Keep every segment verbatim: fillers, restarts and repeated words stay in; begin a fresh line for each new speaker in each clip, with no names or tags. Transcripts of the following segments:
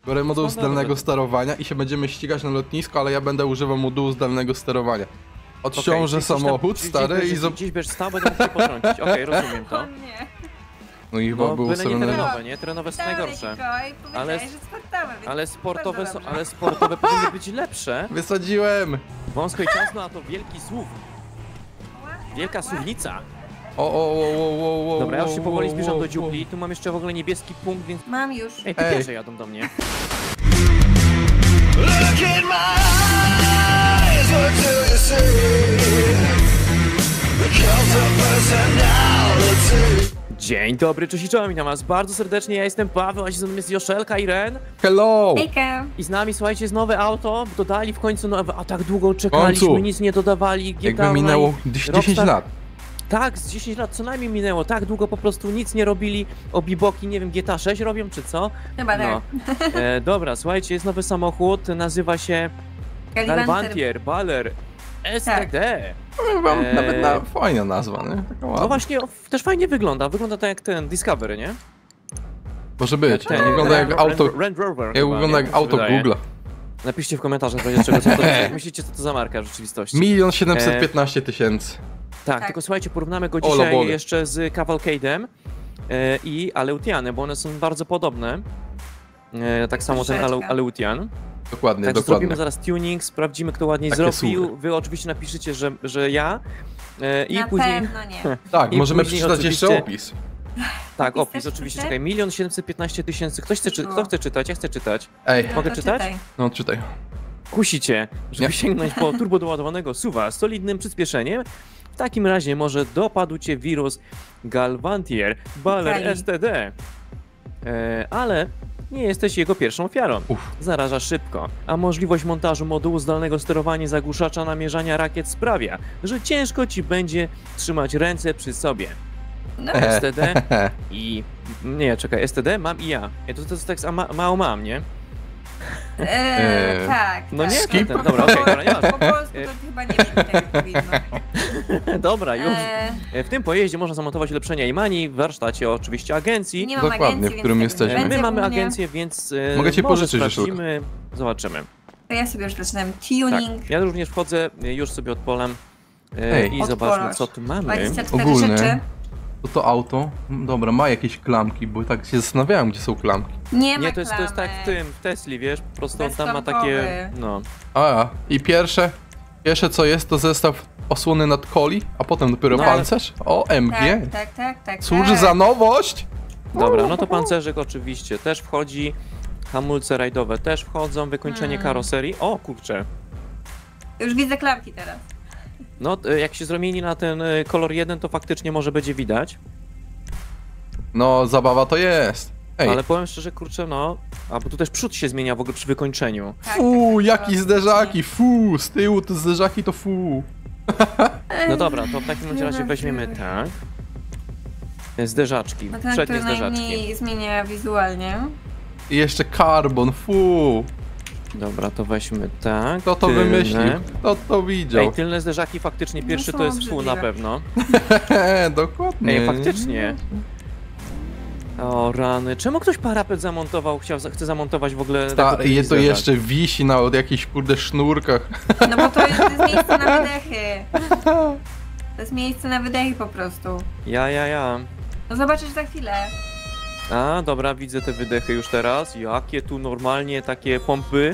Biorę moduł zdalnego sterowania i się będziemy ścigać na lotnisko, ale ja będę używał modułu zdalnego sterowania. Odciążę
okay,
samochód
tam,
stary
gdzieś,
i...
Gdzieś, gdzieś będziesz stał, będę mógł cię potrącić. Okej, okay, rozumiem to.
O nie.
No i chyba
No,
było
byle nie
sobie...
terenowe, nie? Terenowe są najgorsze.
Ale,
ale sportowe są, ale sportowe powinny być lepsze.
Wysadziłem!
Wąsko i ciasno, a to wielki słów. Wielka suwnica.
O, o, o, o, o, o,
Dobra, ja już się powoli
o,
zbliżam
o,
do
o.
dziupli. Tu mam jeszcze w ogóle niebieski punkt, więc...
Mam już.
Ej, ty
Ej.
pierwsze jadą do mnie.
Look in my eyes, what do you see? The cult of personality.
Dzień dobry, cześć i czołem, witam was bardzo serdecznie, ja jestem Paweł, a ze mną jest Joszelka i Ren.
Hello!
Hejka.
I z nami, słuchajcie, jest nowe auto, dodali w końcu nowe, a tak długo czekaliśmy,
końcu.
nic nie dodawali. G T A
Jakby
Online,
minęło dziesięć
Rockstar-
lat.
Tak, z dziesięć lat co najmniej minęło, tak długo po prostu nic nie robili, obiboki, nie wiem, G T A sześć robią czy co?
Chyba tak.
No. E, dobra, słuchajcie, jest nowy samochód, nazywa się Galvantier Baller S T D.
Powiem wam,
Eee.
nawet na fajna nazwa, nie? Taka
No
ładna.
właśnie, o, też fajnie wygląda, wygląda tak jak ten Discovery, nie?
Może być.
Ten,
Wygląda jak
Range-
auto...
Range Rover
Jak
chyba,
wygląda
nie?
jak auto
Wydaje.
Google'a.
Napiszcie w komentarzach, będzie czego, co to jak myślicie, co to za marka w rzeczywistości.
Milion siedemset piętnaście tysięcy.
Tak,
Tak.
tylko słuchajcie, porównamy go
Ola
dzisiaj
Boga.
jeszcze z Cavalcade'em e, i Aleutianem, bo one są bardzo podobne. E, tak samo ten Ale,
Troszeczkę.
Aleutian.
Dokładnie,
Także
dokładnie.
zrobimy zaraz tuning, sprawdzimy kto ładniej
Takie
zrobił.
suchy.
Wy oczywiście napiszecie, że, że ja. E, I
Na
później.
pewno nie.
Tak,
I
możemy
później
przeczytać jeszcze
oczywiście-
opis.
Tak,
Opis
opis
też
oczywiście.
chcecie?
Czekaj, milion siedemset piętnaście tysięcy. Ktoś chce, czy,
Było.
kto chce czytać? Ja chcę czytać.
Ej,
No
Mogę
to
czytać?
czytaj.
no czytaj.
Kusicie, żeby
Nie.
sięgnąć po turbo doładowanego suwa z solidnym przyspieszeniem? W takim razie może dopadł cię wirus Galvantier Baller
Gali.
S T D. E, ale nie jesteś jego pierwszą ofiarą.
Uff.
Zaraża szybko, a możliwość montażu modułu zdalnego sterowania zagłuszacza namierzania rakiet sprawia, że ciężko ci będzie trzymać ręce przy sobie.
No,
S T D i... Nie, czekaj, S T D mam i ja. E, to, to jest tak a ma, mało mam, nie?
eee,
Eee,
tak.
No
tak.
nie,
Skip?
ten, dobra, okej, dobra, nie
Po
ma.
polsku to chyba nie wiem, tak jak powinno.
Dobra, już.
Eee,
E, W tym pojeździe można zamontować ulepszenia Imani w warsztacie oczywiście agencji.
nie mam
Dokładnie,
agencji,
w
więc
którym
tak
jesteśmy.
E,
będzie
My mamy
u mnie.
agencję, więc e,
Mogę cię
może
pożyczyć,
sprawdzimy, zobaczymy.
To ja sobie już zaczynam
Tak,
tuning.
ja również wchodzę, e, już sobie odpolam e,
Ej.
i
Odpalasz.
zobaczmy co tu mamy.
dwadzieścia cztery
Ogólnie.
rzeczy.
To to auto, mm, dobra, ma jakieś klamki, bo tak się zastanawiałem, gdzie są klamki.
Nie ma
Nie, to jest, to jest tak w
klamek.
tym, w Tesli, wiesz, po prostu on tam ma
Bezklamkowy.
takie, no.
A, i pierwsze, pierwsze co jest, to zestaw osłony nad coli, a potem dopiero
No, ale-
pancerz. O, M G.
Tak, tak, tak, tak.
Służy
tak.
za nowość!
Dobra, no to pancerzyk oczywiście też wchodzi, hamulce rajdowe też wchodzą, wykończenie
Hmm.
karoserii. O, kurczę.
Już widzę klamki teraz.
No, e, jak się zmieni na ten e, kolor jeden, to faktycznie może będzie widać.
No, zabawa to jest. Ej,
Ale powiem szczerze, kurczę, no. A bo tu też przód się zmienia w ogóle przy wykończeniu.
Tak,
fu,
tak,
jaki
tak,
zderzaki, fu, z tyłu te zderzaki to fu.
No dobra, to w takim razie weźmiemy tak. E, Zderzaczki,
No ten,
przednie
który
zderzaczki.
najmniej zmienia wizualnie.
I jeszcze karbon, fu.
Dobra, to weźmy tak.
Kto to
tylne.
wymyślił? Kto to widział?
Ej, tylne zderzaki faktycznie
No
pierwszy
są
to jest fu na
obrzydliwe.
pewno.
Dokładnie.
Ej, faktycznie. O rany, czemu ktoś parapet zamontował, chciał, chce zamontować w ogóle
Ta,
taki
je to
zderzak?
jeszcze wisi na od jakichś kurde sznurkach.
No bo to jest, to jest miejsce na wydechy. To jest miejsce na wydechy po prostu.
Ja, ja, ja.
No zobaczysz za chwilę.
A, dobra, widzę te wydechy już teraz. Jakie tu normalnie takie pompy.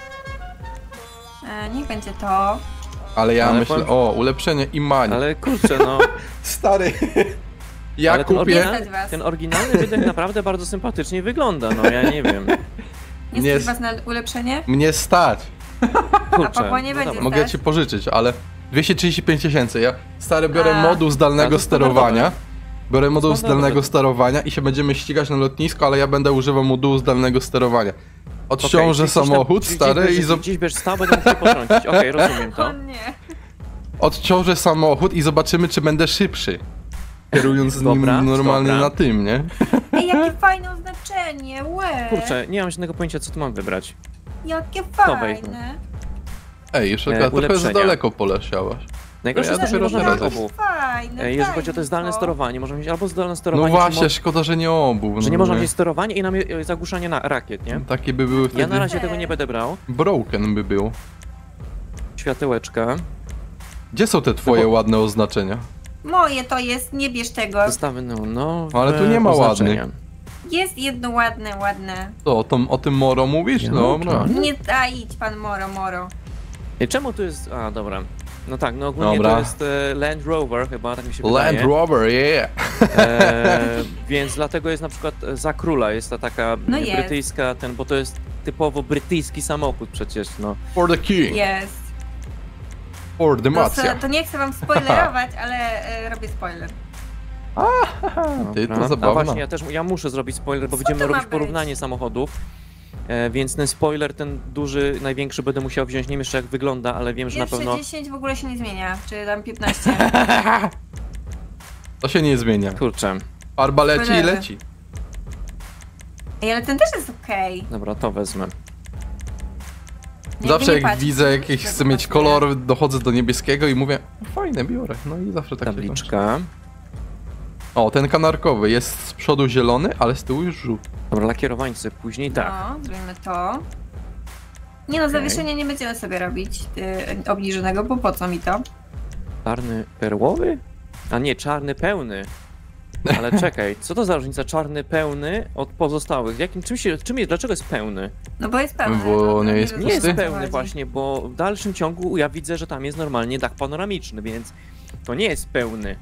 E, niech będzie to.
Ale ja
Ale
myślę,
powiem-
o, ulepszenie Imani.
Ale kurczę, no.
Stary, ja
Ale ten
kupię...
oryginalny,
Stać was.
ten oryginalny wydech naprawdę bardzo sympatycznie wygląda, no ja nie wiem.
Nie
Nie
stać
jest-
was na ulepszenie?
Mnie stać.
Kurczę,
Pawła nie
no
będzie
dobra.
Mogę
stać?
ci pożyczyć, ale dwieście trzydzieści pięć tysięcy. Ja stary biorę
A.
moduł
A,
zdalnego
to
sterowania. Biorę moduł
Standardowe.
zdalnego sterowania i się będziemy ścigać na lotnisko, ale ja będę używał modułu zdalnego sterowania. Odciążę
Okej, czyli gdzieś tam-
samochód
gdzieś
stary
będziesz-
i zob...
Gdzieś będziesz stał, będę mógł cię potrącić. Okej, rozumiem to.
O nie.
odciążę samochód i zobaczymy, czy będę szybszy. Kierując
Dobra,
nim normalnie
dobra.
na tym, nie?
Ej, jakie fajne oznaczenie, łe.
Kurczę, nie mam żadnego pojęcia, co tu mam wybrać.
Jakie
To weźmy.
fajne.
Ej, już
E,
trochę za
ulepszenia.
daleko poleciałaś.
Najgorsze
Ja
jest to, że nie
dopiero
można
teraz
brać
jest.
obu.
daj, no
E, Jeżeli
daj
chodzi o to
mi
zdalne
to.
sterowanie, możemy mieć albo zdalne
No
sterowanie,
właśnie,
czy
szkoda, że nie obu.
mo- że
no
nie można
mówię.
mieć sterowanie i namie- zagłuszanie na rakiet, nie?
Takie by były wtedy...
Ja na razie tego nie będę brał.
Broken by było.
Światełeczka.
Gdzie są te twoje
No bo-
ładne oznaczenia?
Moje to jest, nie bierz tego.
Zestawy neonowe.
Ale tu nie ma
oznaczenia.
Jest jedno ładne, ładne.
To o, tom, o tym Moro mówisz?
Ja,
Dobra.
tak.
Nie, a idź pan Moro, Moro.
I czemu tu jest... A, dobra. No tak, no ogólnie
Dobra.
to jest e, Land Rover chyba, tak mi się
Land
wydaje.
Rover, yeah!
E, więc dlatego jest na przykład za króla, jest ta taka
No
e,
jest.
brytyjska, ten, bo to jest typowo brytyjski samochód przecież, no.
For the king,
Jest.
for the
To,
macja.
to nie chcę wam spoilerować, ale e, robię spoiler.
Ty, to
Dobra. A
zabawna.
właśnie, ja też ja muszę zrobić spoiler, bo
Co
będziemy
to ma
robić
być?
porównanie samochodów. E, więc ten spoiler, ten duży, największy będę musiał wziąć, nie wiem jeszcze jak wygląda, ale wiem, że na
Pierwsze
pewno...
dziesięć w ogóle się nie zmienia, czy tam piętnaście.
To się nie zmienia.
Kurczę,
Farba leci i
Spoilery.
leci.
Ej, ale ten też jest okej.
dobra, to wezmę.
Jakby
Zawsze
nie
jak
patrzeć,
widzę jakiś,
to
chcę mieć
pasuje.
kolor, dochodzę do niebieskiego i mówię, fajne, biorę. No i zawsze tak się kończy.
Tabliczka.
O, ten kanarkowy jest z przodu zielony, ale z tyłu już żółty.
Dobra, lakierowańcy, później tak.
No, zrobimy to. Nie no, zawieszenia nie będziemy sobie robić yy, obniżonego, bo po co mi to?
Czarny perłowy? A nie, czarny pełny. Ale czekaj, co to za różnica czarny pełny od pozostałych? Jakim, czym się, czym jest, dlaczego jest pełny?
No bo jest pełny.
Bo
no to
nie jest
rozumiem,
Nie
o
jest
co
pełny
chodzi.
właśnie, bo w dalszym ciągu ja widzę, że tam jest normalnie dach panoramiczny, więc to nie jest pełny.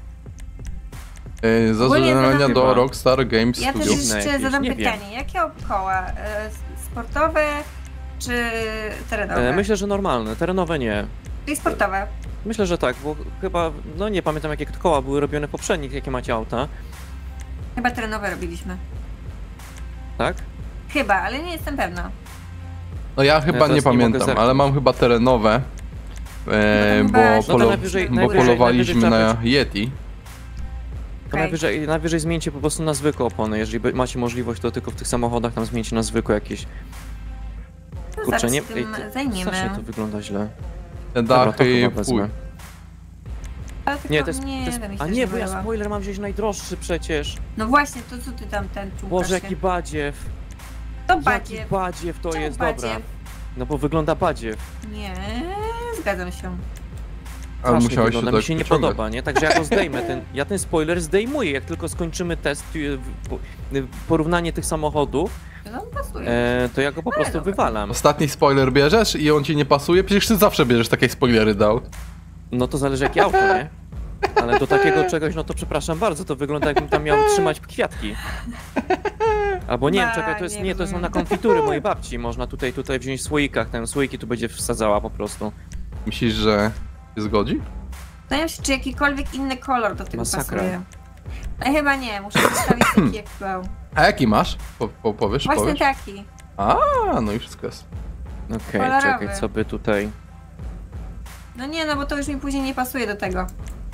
Yy,
Ogólnie
Zażądania
zadam-
do Rockstar Games
Ja też
Studios.
Dziwne
jeszcze
jakieś,
zadam
nie wiem.
pytanie, jakie koła? E, sportowe czy terenowe?
E, myślę, że normalne, terenowe nie.
Czyli sportowe.
Myślę, że tak, bo chyba, no nie pamiętam jakie koła były robione w poprzednich, jakie macie auta,
Chyba terenowe robiliśmy.
tak?
Chyba, ale nie jestem pewna.
No ja chyba
teraz
nie
nie mogę
pamiętam,
zerknąć.
ale mam chyba terenowe. E,
No to
bo
chyba-
No to
polo
najwyżej-
bo
najwyżej-
polowaliśmy
najwyżej
na
trzeba
Yeti.
To
Okej.
najwyżej, najwyżej zmieńcie po prostu na zwykłe opony, jeżeli be- macie możliwość, to tylko w tych samochodach tam zmieńcie na zwykłe jakieś.
No
Kurczę,
zaraz
nie,
się tym
ej, to-
zajmiemy.
strasznie to wygląda źle.
Te
Dobra, to
dachy,
chyba
fuj.
wezmę.
Ale tylko
Nie, to jest,
nie,
to jest
wiem, mi
a
się
nie,
to
bo ja
podoba.
spoiler mam wziąć najdroższy przecież.
No właśnie, to co ty tam ten czukasz
Boże,
się?
jaki badziew.
To
Jaki
badziew.
badziew to
Czemu
jest,
badziew?
dobra. No bo wygląda badziew.
Nie, zgadzam się.
Ale
Strasznie
musiałeś się
wygląda,
tak
mi się nie
pociągać.
podoba, nie? Także ja go zdejmę, ten, ja ten spoiler zdejmuję, jak tylko skończymy test, y, po- y, porównanie tych samochodów,
No pasuje.
e, to ja go po
Ale
prostu
dobra.
wywalam.
Ostatni spoiler bierzesz i on ci nie pasuje? Przecież ty zawsze bierzesz takie spoilery do aut.
No to zależy jakie auto, nie? Ale do takiego czegoś, no to przepraszam bardzo, to wygląda jakbym tam miał trzymać kwiatki. Albo nie wiem,
Ba,
czekaj, to jest,
nie
nie, to są
rozumiem.
na konfitury mojej babci, można tutaj, tutaj wziąć w słoikach, ten słoiki tu będzie wsadzała po prostu.
Myślisz, że się zgodzi?
Zastanawiam się, czy jakikolwiek inny kolor do tego
Masakra.
pasuje. Ale chyba nie, muszę zostawić taki jak był.
A jaki masz? Po, po, powiesz,
Właśnie
powiesz?
taki.
A, no i wszystko jest.
Okej,
Kolorowy.
czekaj, co by tutaj...
No nie, no bo to już mi później nie pasuje do tego.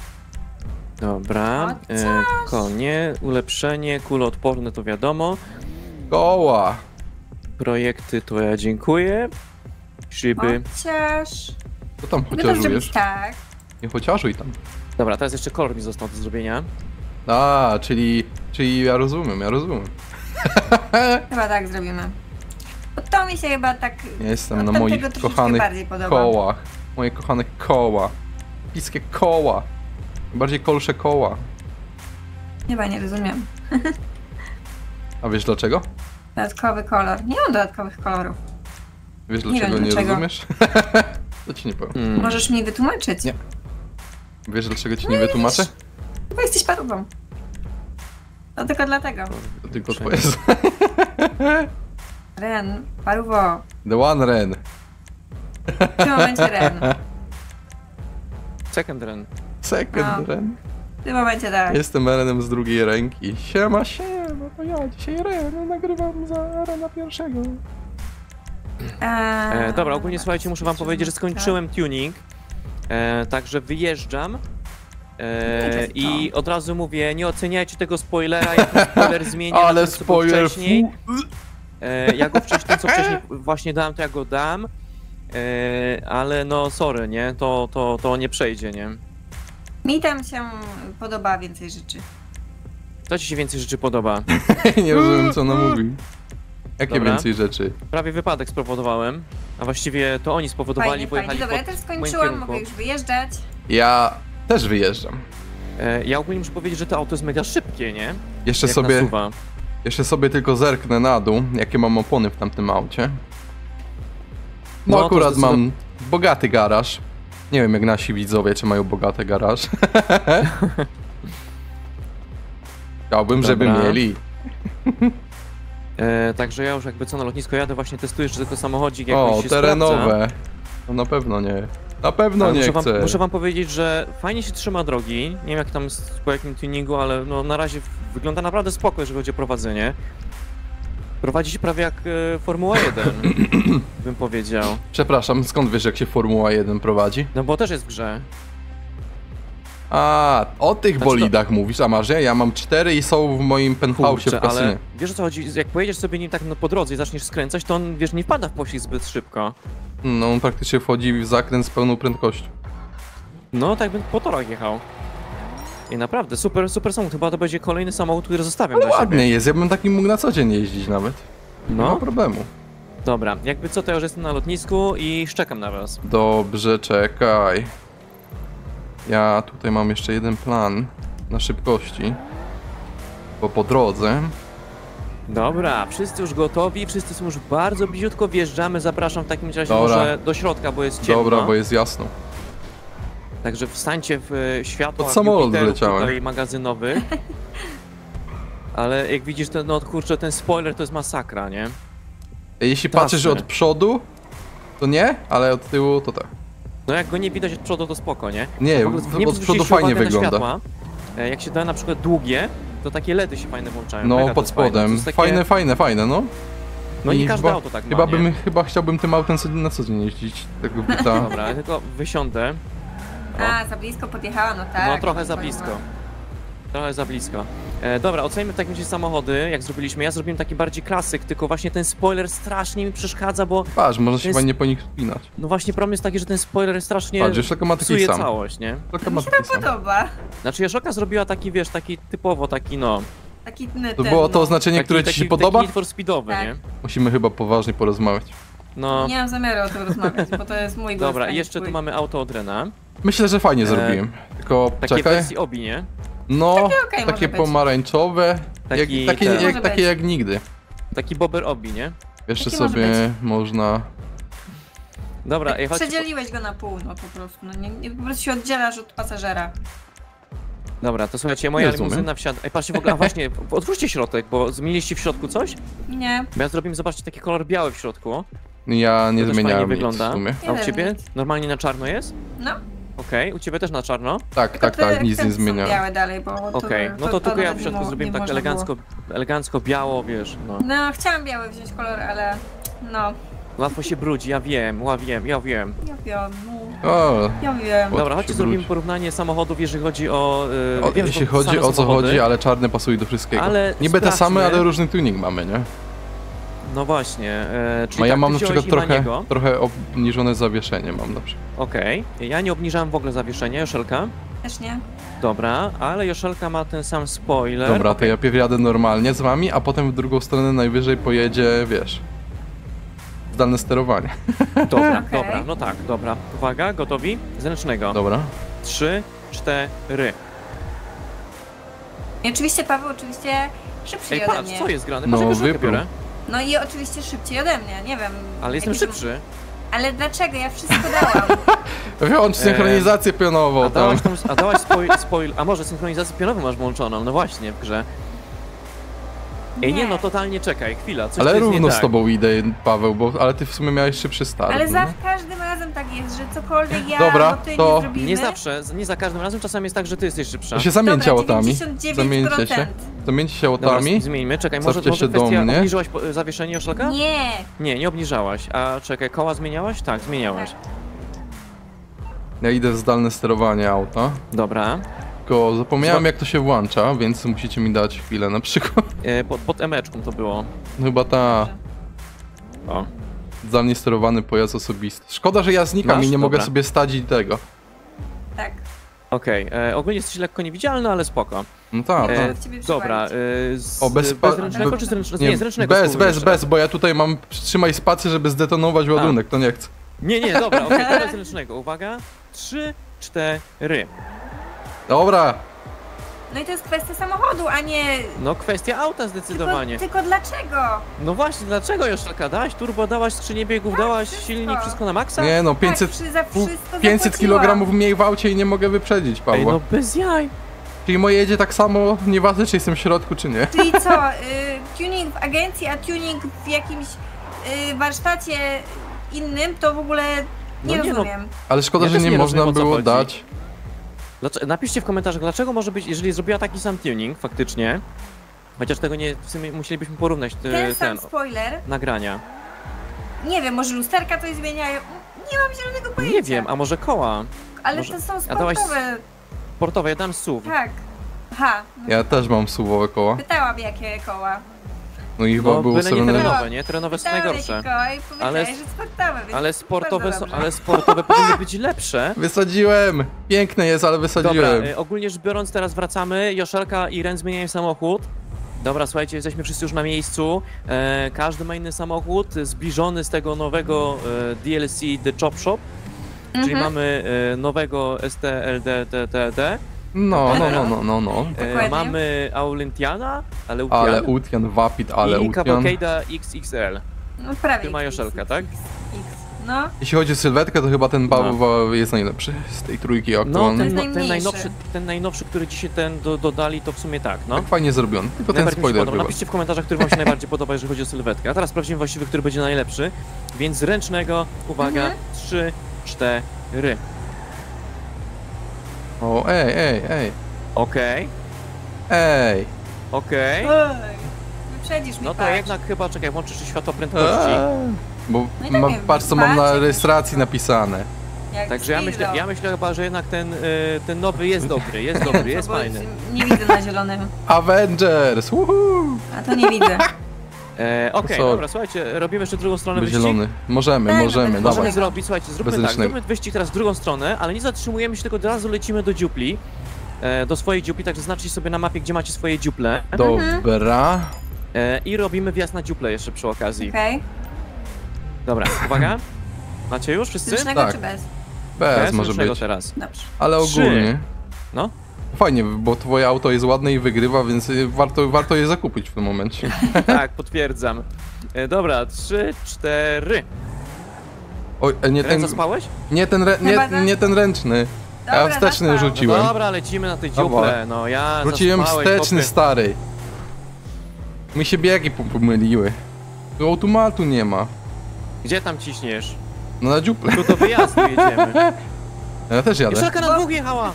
Dobra, e, konie, ulepszenie, kuloodporne to wiadomo,
Koła!
projekty to ja dziękuję, szyby...
Chociaż...
Co tam
Mogę to zrobić
chociażujesz?
tak.
Nie chociażuj tam.
Dobra, teraz jeszcze kolor mi został do zrobienia.
A, czyli, czyli ja rozumiem, ja rozumiem.
Chyba tak zrobimy. Bo to mi się chyba tak...
Ja jestem
od
na
tamtego
moich
troszeczkę
kochanych
bardziej podoba.
kołach. Moje kochane koła. Piskie koła. Bardziej kolsze koła.
Chyba nie rozumiem.
A wiesz dlaczego?
Dodatkowy kolor. Nie mam dodatkowych kolorów.
Wiesz
Nie
dlaczego
wiem
nie,
dlaczego.
rozumiesz? To ci nie powiem.
Hmm.
Możesz mi wytłumaczyć?
Nie. Wiesz dlaczego ci nie wytłumaczę?
Bo jesteś parówką. No tylko dlatego.
To tylko
Przejmę.
twoje.
Ren, parówo.
The one Ren.
W tym momencie Ren.
Second run.
Second
No.
Ren.
W tym momencie tak.
Jestem Renem z drugiej ręki. Siema, siema, to ja dzisiaj Ren, nagrywam za Rena pierwszego.
Eee,
E, dobra, ogólnie słuchajcie, muszę wam powiedzieć, że skończyłem tuning, e, także wyjeżdżam.
Nie,
E,
to jest
I od razu mówię, nie oceniajcie tego spoilera, jak ten spoiler zmienię na
Ale
tym, co był
spoiler,
wcześniej.
fu...
E, ja go wcześniej, co wcześniej właśnie dałem, to ja go dam. E, ale no sorry, nie? To, to, to nie przejdzie, nie?
Mi tam się podoba więcej rzeczy.
Co ci się więcej rzeczy podoba?
Nie rozumiem, co ona mówi. Jakie
Dobra.
więcej rzeczy?
Prawie wypadek spowodowałem, a właściwie to oni spowodowali,
Fajnie,
bo
fajnie.
jechali
Dobra, ja
pod
też
moim
skończyłam,
kierunku.
mogę już wyjeżdżać.
Ja też wyjeżdżam.
E, ja ogólnie muszę powiedzieć, że to auto jest mega szybkie, nie?
Jeszcze
Jak
sobie,
nasuwa.
jeszcze sobie tylko zerknę na dół, jakie mam opony w tamtym aucie. No,
No, to
akurat
zdecydowanie-
mam bogaty garaż. Nie wiem jak nasi widzowie, czy mają bogaty garaż. Chciałbym, żeby
Dobra.
mieli.
E, także ja już jakby co na lotnisko jadę, właśnie testuję, czy tylko samochodzik
O,
jakoś się
terenowe.
sprawdza.
No na pewno nie. Na pewno
Ale
nie
muszę, wam,
chcę.
muszę wam powiedzieć, że fajnie się trzyma drogi. Nie wiem jak tam jest po jakim tuningu, ale no, na razie wygląda naprawdę spoko, jeżeli chodzi o prowadzenie. Prowadzi się prawie jak e, Formuła jeden, bym powiedział.
Przepraszam, skąd wiesz jak się Formuła jeden prowadzi?
No bo też jest w grze.
A, o tych
Znaczy
bolidach mówisz, a masz ja? Ja mam cztery i są w moim penthouse'ie w
Kurczę,
kasynie.
ale wiesz o co chodzi? Jak pojedziesz sobie nim tak no, po drodze i zaczniesz skręcać, to on, wiesz, nie wpada w pościg zbyt szybko.
No, on praktycznie wchodzi w zakręt z pełną prędkością.
No, tak bym po torach jechał. I naprawdę, super, super samochód. Chyba to będzie kolejny samochód, który zostawiam
Ale
dla siebie.
ładny jest, ja bym taki mógł na co dzień jeździć nawet. Nie ma
No,
problemu.
dobra. Jakby co, to ja już jestem na lotnisku i szczekam na was.
Dobrze, czekaj. Ja tutaj mam jeszcze jeden plan na szybkości. Bo po drodze...
Dobra, wszyscy już gotowi, wszyscy są już bardzo bliziutko, wjeżdżamy. Zapraszam w takim razie
Dobra.
może do środka, bo jest ciemno.
Dobra, bo jest jasno.
Także wstańcie w e, światło
Pod samolot
Jupiterów
wleciałem.
tutaj magazynowych. Ale jak widzisz, ten, no kurczę, ten spoiler to jest masakra, nie?
Jeśli
Tasne.
patrzysz od przodu, to nie, ale od tyłu to tak.
No jak go nie widać od przodu, to spoko, nie?
Nie,
W ogóle
w-
nie
od
zwróciliście
przodu fajnie
uwagę na
wygląda.
światła. E, Jak się da na przykład długie, to takie ledy się fajne włączają.
No,
Mega to
pod
jest fajne. To
spodem.
jest takie-
Fajne, fajne, fajne, no.
No nie
I
każde
chyba-
auto tak ma,
Chyba,
nie?
bym, chyba chciałbym tym autem co- na co dzień jeździć. Tego byta.
Dobra, ja tylko wysiądę. O.
A, za blisko podjechałam, no tak.
No trochę za blisko. Trochę za blisko. E, dobra, ocenimy w takim razie samochody, jak zrobiliśmy. Ja zrobiłem taki bardziej klasyk, tylko właśnie ten spoiler strasznie mi przeszkadza, bo
Patrz, można się
jest-
fajnie po nich spinać.
no właśnie problem jest taki, że ten spoiler strasznie
Patrz, Joszelka ma taki
psuje
sam.
całość, nie?
Joszelka
Mi
ma
się
taki
to
sam.
podoba.
Znaczy Joszelka zrobiła taki, wiesz, taki typowo taki, no...
Taki ten,
To było to
no.
oznaczenie,
Taki,
które ci
taki,
się podoba?
Taki Need for Speedowy,
Tak.
nie?
Musimy chyba poważnie porozmawiać.
No,
Nie mam zamiaru o tym rozmawiać, bo to jest mój głos.
dobra,
a
i
nie
jeszcze tu
twój.
mamy auto od Rena.
Myślę, że fajnie
E,
zrobiłem. Tylko
Takie
czekaj.
wersji obi, nie?
No,
okej może
takie
być.
pomarańczowe.
Taki
jak, takie,
ten-
jak,
Może
takie
być.
jak nigdy.
Taki bober obi, nie?
Jeszcze
Taki może
sobie
być.
można.
Dobra,
Tak
ej, chodź.
Przedzieliłeś go na pół, no po prostu. No, nie, nie, po prostu się oddzielasz od pasażera.
Dobra, to słuchajcie, moja
Nie rozumiem.
limuzyna wsiada. Ej, patrzcie w ogóle, a właśnie, otwórzcie środek, bo zmieniliście w środku coś?
Nie,
Bo ja zrobimy, zobaczcie, taki kolor biały w środku.
Ja nie
To też
zmieniałem
fajnie
nic
wygląda.
w sumie.
A u
wiem,
ciebie?
nic.
Normalnie na czarno jest?
no.
Okej, u ciebie też na czarno?
Tak, tak,
te
tak, nic nie
akcenty są
zmieniałem.
białe dalej, bo to,
Okej, no to tylko ja w
nawet
środku
nie mo-
zrobiłem
nie
tak
można
elegancko, elegancko biało, wiesz, no.
Było. No, chciałam biały wziąć kolor, ale no,
Łatwo się brudzi, ja wiem, ja wiem, ja wiem.
ja wiem, no,
O,
ja wiem.
Bo-
Dobra,
się
chodźcie zrobimy
brudzi.
porównanie samochodów, jeżeli chodzi o... Yy,
o
wiem, że
jeśli
to
chodzi
same
o co
samochody,
chodzi, ale czarne pasuje do wszystkiego.
Ale
Niby te
sprawdźmy.
same, ale różny tuning mamy, nie?
No właśnie, e, czyli
No ja
tak,
mam
ty
na
wziąłeś
przykład trochę,
Imaniego.
trochę obniżone zawieszenie mam na przykład.
Okej, ja nie obniżałem w ogóle zawieszenia, Joszelka.
Też nie.
Dobra, ale Joszelka ma ten sam spoiler.
Dobra, to
Okej.
ja pierw jadę normalnie z wami, a potem w drugą stronę najwyżej pojedzie, wiesz, zdalne sterowanie.
Dobra,
Okej.
dobra, no tak, dobra. Uwaga, gotowi? Z ręcznego.
Dobra.
Trzy, cztery.
I oczywiście Paweł oczywiście szybciej
Ej,
ode
patrz,
mnie.
co jest grane?
No,
Patrz, jak Joszelkę
wypluł.
biorę.
No i oczywiście szybciej ode mnie, nie wiem.
Ale jestem
jakie-
szybszy.
Ale dlaczego? Ja wszystko dałam.
Wyłącz synchronizację pionową
A
tam.
dałaś, tam, a dałaś spoil, spoil... A może synchronizację pionową masz włączoną? No właśnie, w grze. Ej, nie,
Nie.
no totalnie czekaj, chwila, coś
Ale
tu jest
równo
nie
z
tak.
tobą idę, Paweł, bo ale ty w sumie miałeś szybszy start.
Ale
no.
za każdym razem tak jest, że cokolwiek ja
Dobra,
albo ty
to-
nie zrobimy.
Nie zawsze, nie za każdym razem, czasami jest tak, że ty jesteś szybsza.
To się zamieńcie
Dobra,
autami.
dziewięćdziesiąt dziewięć
Zamieńcie się.
procent.
Zamieńcie się
Dobra,
autami.
zmieńmy, czekaj, może,
Cofcie
może
się do
kwestia,
mnie.
obniżyłaś po- zawieszenie, Joszelka?
Nie.
Nie, nie obniżałaś. A czekaj, koła zmieniałaś? Tak, zmieniałaś.
Ja idę w zdalne sterowanie auta.
Dobra.
Tylko zapomniałem
Zwa-
jak to się włącza, więc musicie mi dać chwilę na przykład.
E, pod, pod emeczką to było.
Chyba ta
O.
zdalnie sterowany pojazd osobisty. Szkoda, że ja znikam
Masz?
i nie mogę
Dobra.
sobie stadzić tego.
Tak.
Okej, e, ogólnie jesteś lekko niewidzialny, ale spoko.
No tak,
E,
tak.
E,
w ciebie
dobra,
przywalić.
e, z,
O, bez
bez,
spa-
ręcznego
be-
czy z ręcznego? Nie,
Nie,
z ręcznego
bez,
spróbuj
bez,
jeszcze.
bez, bo ja tutaj mam przytrzymaj spację, żeby zdetonować ładunek, to nie chcę.
Nie, nie, dobra, okej, teraz z ręcznego. Uwaga, trzy, cztery.
Dobra,
No i to jest kwestia samochodu, a nie...
No kwestia auta
Tylko,
zdecydowanie.
tylko dlaczego?
No właśnie, dlaczego Joszelka? Dałaś turbo, dałaś skrzynię biegów, dałaś
wszystko.
silnik, wszystko na maksa?
nie no,
Tak,
pięćset,
przy, za
pu-
wszystko
pięćset
zapłaciłam.
kilogramów mniej w aucie i nie mogę wyprzedzić
Ej,
Pawła.
no bez jaj.
Czyli moje jedzie tak samo, nieważne czy jestem w środku czy nie.
Czyli co, y, tuning w agencji, a tuning w jakimś y, warsztacie innym, to w ogóle nie
No nie, no.
rozumiem.
Ale szkoda,
Ja
że
też
nie
nie
można
rozumiem, o co
było
chodzi.
dać.
Dlaczego, napiszcie w komentarzach, dlaczego może być, jeżeli zrobiła taki sam tuning, faktycznie, chociaż tego nie, w sumie musielibyśmy porównać te,
Ten sam
ten,
spoiler,
nagrania.
nie wiem, może lusterka coś zmieniają, nie mam zielonego pojęcia.
Nie wiem, a może koła
Ale
może-
to są
a dałaś-
sportowe,
sportowe, ja dam S U V.
tak. Aha, no
Ja też mam suwowe koła.
pytałam jakie koła.
No i chyba
No,
było
byle nie
ustawione...
terenowe, nie? Terenowe są
Pytałam
najgorsze.
jakie koła i powiedziałeś,
Ale-
że sportowe, więc
Ale sportowe
bardzo
są,
dobrze.
ale sportowe powinny być lepsze.
Wysadziłem! Piękne jest, ale
Dobra,
wysadziłem.
y, ogólnie rzecz biorąc, teraz wracamy. Joszelka i Ren zmieniają samochód. Dobra, słuchajcie, jesteśmy wszyscy już na miejscu. E, każdy ma inny samochód, zbliżony z tego nowego e, D L C The Chop Shop. Czyli
Mhm.
mamy e, nowego S T L D T T D.
No, no, no, no, no, no.
E,
Dokładnie.
mamy Aulentiana, ale Utian,
Ale Utian, Vapid, ale
i
Utian.
Cavalcada X X L.
No prawie.
Ty ma Joszelka, tak?
X. No,
Jeśli chodzi o sylwetkę, to chyba ten Paweł jest najlepszy z tej trójki
No,
aktualnej.
ten,
jest
no, ten,
najmniejszy.
najnowszy, ten najnowszy, który dzisiaj ten do, dodali, to w sumie tak, no.
Tak fajnie zrobiony. Tylko ten
Najbardziej mi się
spoiler
podoba.
był.
Napiszcie w komentarzach, który wam się najbardziej podoba, jeżeli chodzi o sylwetkę. A teraz sprawdzimy właściwie, który będzie najlepszy. Więc z ręcznego, uwaga,
Mhm.
trzy, cztery.
O, ej, ej, ej.
Okej,
Ej.
okej.
Ej, wyprzedzisz mnie,
No to
patrz.
jednak chyba, czekaj, włączysz światło prędkości.
Eee. Bo
No i tak
ma,
wiem,
patrz co mam na
patrz,
rejestracji napisane.
Jak
Także ja
speedo.
myślę, ja myślę chyba, że jednak ten, y, ten nowy jest dobry, jest dobry, jest
No bo
fajny.
Nie widzę na zielonym,
Avengers! Woohoo!
a to nie widzę.
E, Okej,
Co?
dobra, słuchajcie, robimy jeszcze drugą stronę wyścig.
Zielony. Możemy,
Tak,
możemy,
tak,
Możemy
dawaj.
zrobić, słuchajcie, zróbmy
Bez
tak,
ręcznego.
zróbmy wyścig teraz w drugą stronę, ale nie zatrzymujemy się, tylko od razu lecimy do dziupli. E, do swojej dziupli, także znaczcie sobie na mapie, gdzie macie swoje dziuple.
Dobra.
E, I robimy wjazd na dziuple jeszcze przy okazji.
Okej.
Dobra, uwaga. Macie już wszyscy?
Ręcznego
Tak.
czy bez?
Bez może
ręcznego
być.
teraz.
Dobrze.
Ale
Trzy.
ogólnie.
No.
Fajnie, bo twoje auto jest ładne i wygrywa, więc y, warto, warto je zakupić w tym momencie.
Tak, potwierdzam. E, dobra, trzy, cztery.
Oj, e, nie
Ren,
ten,
zaspałeś?
nie ten, re,
Chyba
nie,
tak.
nie ten ręczny. Ja
Dobra,
wsteczny
zaspał.
No
rzuciłem.
dobra, lecimy na tej
Dobra.
dziuple. No ja
Wróciłem
zaspałeś,
wsteczny,
chłopie.
stary. Mi się biegi pom- pomyliły. Tu automatu nie ma.
Gdzie tam ciśniesz?
No na dziuple.
Tu do wyjazdu jedziemy.
Ja też jadę.
Joszelka na dwóch jechała.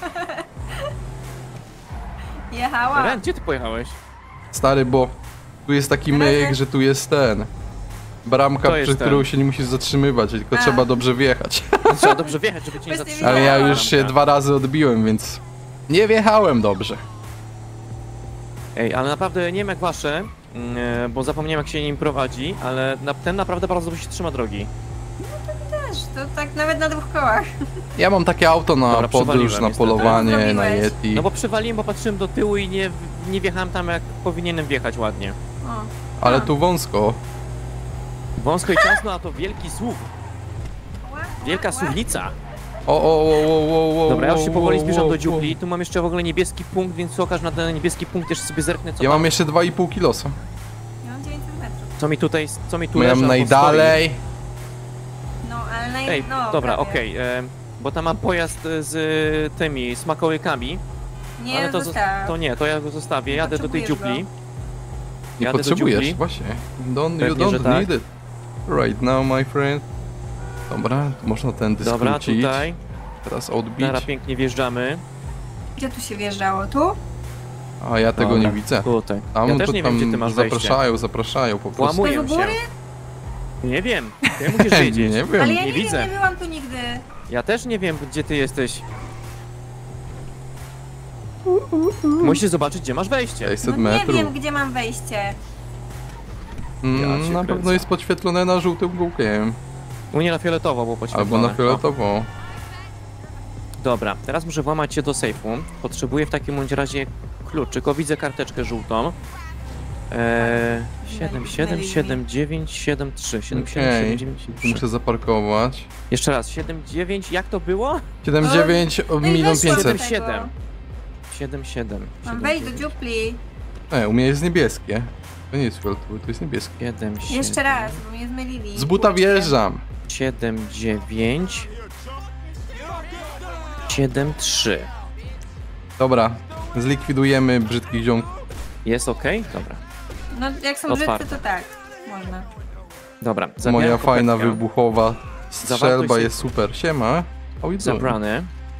Jechała.
Ren, gdzie ty pojechałeś?
Stary, bo tu jest taki
Na razie.
myk, że tu jest ten. Bramka,
To jest
przed
ten.
którą się nie musisz zatrzymywać, tylko
A.
trzeba dobrze wjechać.
Trzeba dobrze wjechać, żeby cię nie
Właśnie
zatrzymać.
Ale ja
Dobra.
już się dwa razy odbiłem, więc nie wjechałem dobrze.
Ej, ale naprawdę nie wiem jak wasze, mm, e, bo zapomniałem jak się nim prowadzi, ale na, ten naprawdę bardzo dobrze się trzyma drogi.
Też, to tak nawet na dwóch kołach.
Ja mam takie auto na
Dobra,
podróż,
przewaliłem
na
niestety.
polowanie,
Co
na
zrobiłeś?
Yeti.
No bo przywaliłem, bo patrzyłem do tyłu i nie, nie wjechałem tam jak powinienem wjechać ładnie.
O.
Ale
A.
tu wąsko.
Wąsko i ciasno, a to wielki słup,
Ła,
wielka
ła, ła.
suwnica.
O, o, o, o, o, o,
Dobra, ja już się powoli
o,
zbliżam
o,
do
o.
dziupli. Tu mam jeszcze w ogóle niebieski punkt, więc okaż na ten niebieski punkt jeszcze sobie zerknę co
Ja
tam,
mam jeszcze dwa i pół kilosa.
Ja mam dziewięćset metrów.
co mi tutaj, co mi tu
Miałem
leży, albo
najdalej.
No, ale naj...
stoi. Ej,
no,
dobra,
prawie.
okej, e, bo tam mam pojazd z e, tymi smakołykami,
Nie,
ale to, zo-
zostaw.
to nie, to ja go zostawię,
Nie
jadę do tej
potrzebujesz
dziupli.
Nie
Jadę do
potrzebujesz,
dziupli.
właśnie. Don't, you
Pewnie, że
don't
tak.
need it. Right now, my friend. Dobra, można tędy
Dobra,
skrócić.
tutaj,
Teraz odbić.
teraz pięknie wjeżdżamy.
Gdzie tu się wjeżdżało? Tu?
A ja tego
Dobra,
nie widzę.
Tutaj.
Tam
ja też
to
nie
tam
wiem, gdzie ty masz wejście.
zapraszają, zapraszają po prostu.
Włamuję
Do
się.
góry?
Nie wiem, ty musisz wiedzieć.
Nie wiem.
Ale ja
nie
nie,
widzę.
wiem, nie byłam tu nigdy.
Ja też nie wiem, gdzie ty jesteś. Musisz zobaczyć, gdzie masz wejście.
sześćset
No nie
metrów.
wiem, gdzie mam wejście.
Mm,
Ja cię
na
kręcę.
pewno jest podświetlone na żółtym kółkiem.
U mnie na fioletowo było podświetlone.
Albo na fioletowo.
Dobra, teraz muszę włamać się do sejfu. Potrzebuję w takim bądź razie kluczyk. O, widzę karteczkę żółtą. Eee, siedem siedem siedem dziewięć siedem trzy. siedem siedem siedem dziewięć trzy.
Muszę zaparkować.
Jeszcze raz, siedem dziewięć, jak to było?
siedem dziewięć
No i
milion
weszło do
pięćset.
tego.
siedem. siedem siedem.
Mam wejść do dziupli.
E, u mnie jest niebieskie. To nie jest fioletowe, to jest niebieskie.
siedem siedem.
Jeszcze raz, bo mnie zmylili.
Z buta
Kółeczkiem.
wjeżdżam.
siedem dziewięć siedem trzy.
Dobra, zlikwidujemy brzydkich ziomków.
Jest ok? Dobra.
No jak są
Otwarte.
brzydcy, to tak. Można.
Dobra, zabieram
Moja fajna,
kopertkę.
wybuchowa strzelba
Zawartość
jest super. Siema. How you doing?
Zabrany.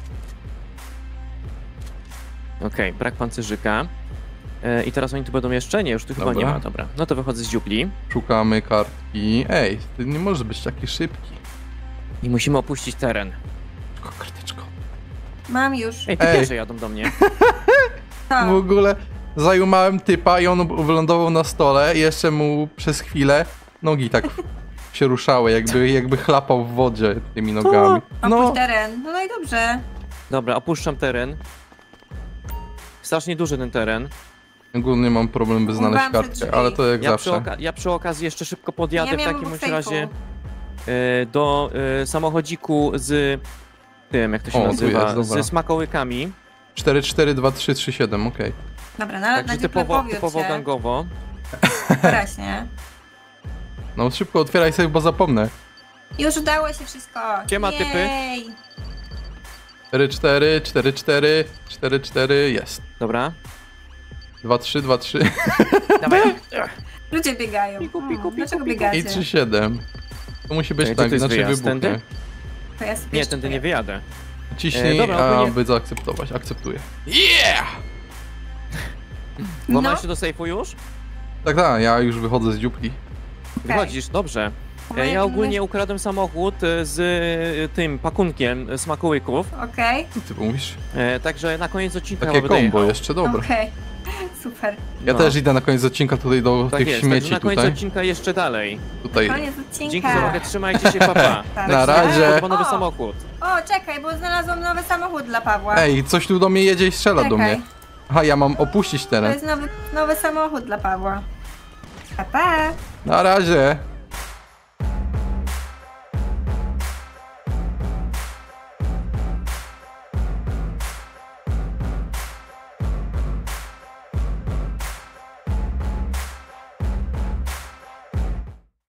Okej, brak pancerzyka. E, I teraz oni tu będą jeszcze? Nie, już tu chyba
Dobra.
nie ma, dobra. No to wychodzę z dziupli.
Szukamy kartki. Ej, ty nie możesz być taki szybki.
I musimy opuścić teren.
Tylko karteczko.
Mam już.
Ej, ty
Ej.
pierwsze jadą do mnie.
W
To.
ogóle zajumałem typa i on wylądował na stole i jeszcze mu przez chwilę nogi tak się ruszały, jakby, jakby chlapał w wodzie tymi nogami.
No.
No,
teren. No, no i dobrze.
Dobra, opuszczam teren. Strasznie duży ten teren.
ogólnie mam problem, by znaleźć
Wam te
kartkę,
drzwi.
ale to jak
Ja przy,
zawsze.
oka- ja przy okazji jeszcze szybko podjadę
Ja
w
miałam
takim
obok
bądź
sejfu.
razie e, do e, samochodziku z tym, jak to się
O, tu
nazywa,
jest, dobra.
ze smakołykami.
cztery cztery dwa trzy trzy siedem, okej.
Dobra, na, na
Także
dziuplę
typowo,
powiódł
typowo
się.
gangowo.
Wyraźnie.
No szybko otwieraj sobie, bo zapomnę.
Już udało się wszystko.
Siema, typy.
Jej.
cztery cztery, cztery cztery, cztery cztery, jest.
Dobra.
dwa trzy, dwa trzy
Dawaj.
Ludzie biegają.
Piku,
Hmm,
piku, piku,
Dlaczego
piku.
i
biegacie?
trzy siedem. To musi być
Ej, gdzie
tak,
to jest
inaczej
wyjazd?
wybuchnie.
Tędy?
To ja sobie
Nie, tędy nie wyjadę.
Ciśnij,
E, dobra, ogólnie-
aby zaakceptować. Akceptuję. Yeah!
Włamałeś
No.
się do sejfu już?
Tak, tak, ja już wychodzę z dziupli.
Wychodzisz, dobrze.
No
E,
jak
Ja ogólnie
my-
ukradłem samochód e, z e, tym pakunkiem e, smakołyków.
Okej,
Co ty mówisz?
E, Także na koniec odcinka
Takie
chyba będę
kombo
jechał.
jeszcze, dobra.
okej. Super.
Ja
No.
też idę na koniec odcinka tutaj do
Tak
tych
jest,
śmieci
także na koniec
tutaj.
odcinka jeszcze dalej.
Tutaj.
Koniec odcinka.
Dzięki za uwagę, trzymajcie się, papa.
Tak.
Na razie.
Chyba nowy
O!
samochód.
O, czekaj, bo znalazłam nowy samochód dla Pawła.
Ej, coś tu do mnie jedzie i strzela do
Czekaj.
mnie. Aha, ja mam opuścić
To
teren.
jest nowy, nowy samochód dla Pawła. Pa, pa.
Na razie.